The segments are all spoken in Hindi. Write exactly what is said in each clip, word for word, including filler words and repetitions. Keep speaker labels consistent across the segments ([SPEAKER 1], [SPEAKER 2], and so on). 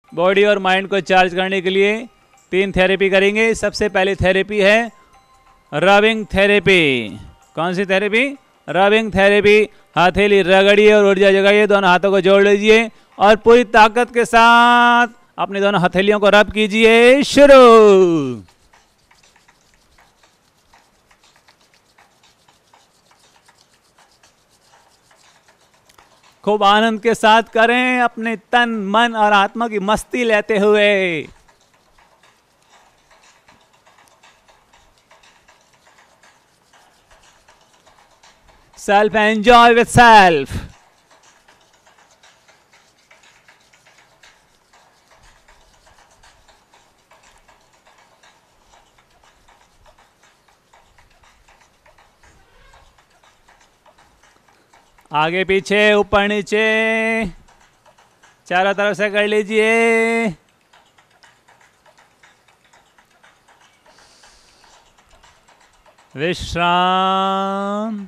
[SPEAKER 1] बॉडी और माइंड को चार्ज करने के लिए तीन थेरेपी करेंगे। सबसे पहली थेरेपी है रबिंग थेरेपी। कौन सी थेरेपी? Rubbing therapy. हथेली रगड़िए और ऊर्जा जगाइए, दोनों हाथों को जोड़ लीजिए और पूरी ताकत के साथ अपनी दोनों हथेलियों को रब कीजिए। शुरू। खूब आनंद के साथ करें, अपने तन मन और आत्मा की मस्ती लेते हुए। Self enjoy with self. आगे पीछे ऊपर नीचे चारों तरफ से कर लीजिए। विश्राम।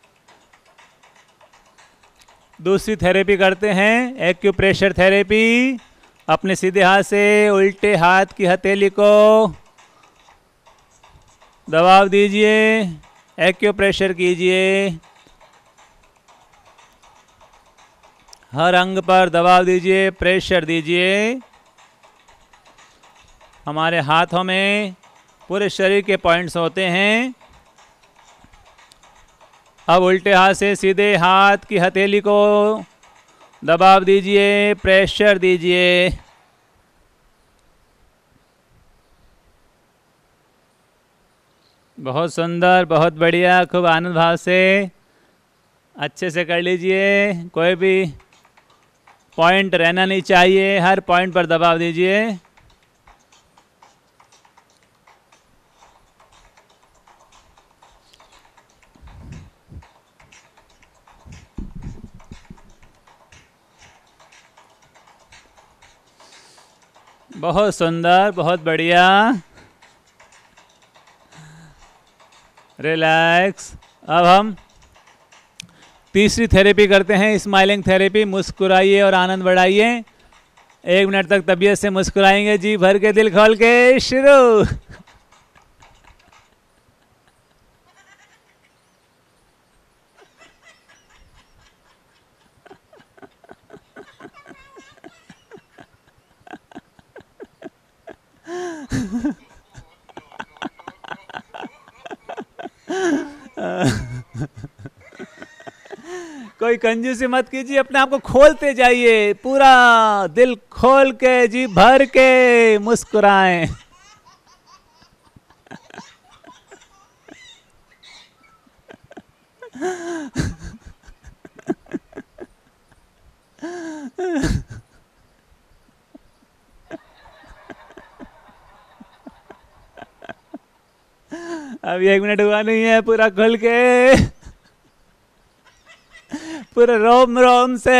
[SPEAKER 1] दूसरी थेरेपी करते हैं एक्यूप्रेशर थेरेपी। अपने सीधे हाथ से उल्टे हाथ की हथेली को दबाव दीजिए, एक्यूप्रेशर कीजिए। हर अंग पर दबाव दीजिए, प्रेशर दीजिए। हमारे हाथों में पूरे शरीर के पॉइंट्स होते हैं। अब उल्टे हाथ से सीधे हाथ की हथेली को दबाव दीजिए, प्रेशर दीजिए। बहुत सुंदर, बहुत बढ़िया। खूब आनंद भाव से अच्छे से कर लीजिए। कोई भी पॉइंट रहना नहीं चाहिए, हर पॉइंट पर दबाव दीजिए। बहुत सुंदर, बहुत बढ़िया। रिलैक्स। अब हम तीसरी थेरेपी करते हैं स्माइलिंग थेरेपी। मुस्कुराइए और आनंद बढ़ाइए। एक मिनट तक तबीयत से मुस्कुराएंगे, जी भर के, दिल खोल के। शुरू। कोई कंजूसी मत कीजिए, अपने आप को खोलते जाइए। पूरा दिल खोल के, जी भर के मुस्कुराएं। अभी एक मिनट हुआ नहीं है। पूरा खुल के, पूरे रोम रोम से।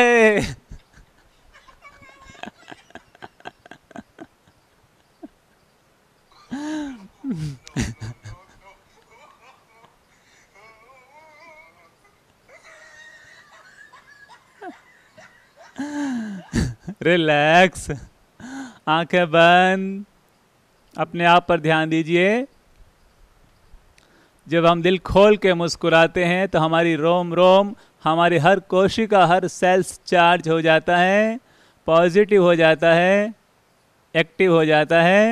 [SPEAKER 1] रिलैक्स। आंखें बंद। अपने आप पर ध्यान दीजिए। जब हम दिल खोल के मुस्कुराते हैं तो हमारी रोम रोम, हमारी हर कोशिका, हर सेल्स चार्ज हो जाता है, पॉजिटिव हो जाता है, एक्टिव हो जाता है।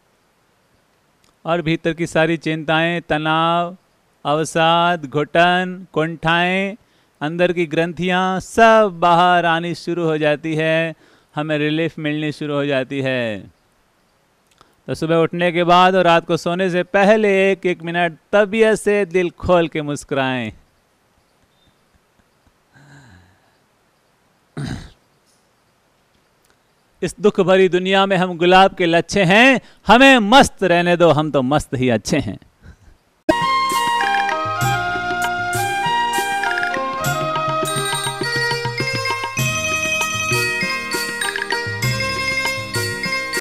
[SPEAKER 1] और भीतर की सारी चिंताएं, तनाव, अवसाद, घुटन, कुंठाएं, अंदर की ग्रंथियां सब बाहर आनी शुरू हो जाती है। हमें रिलीफ मिलनी शुरू हो जाती है। तो सुबह उठने के बाद और रात को सोने से पहले एक एक मिनट तबीयत से दिल खोल के मुस्कुराएं। इस दुख भरी दुनिया में हम गुलाब के लच्छे हैं, हमें मस्त रहने दो, हम तो मस्त ही अच्छे हैं।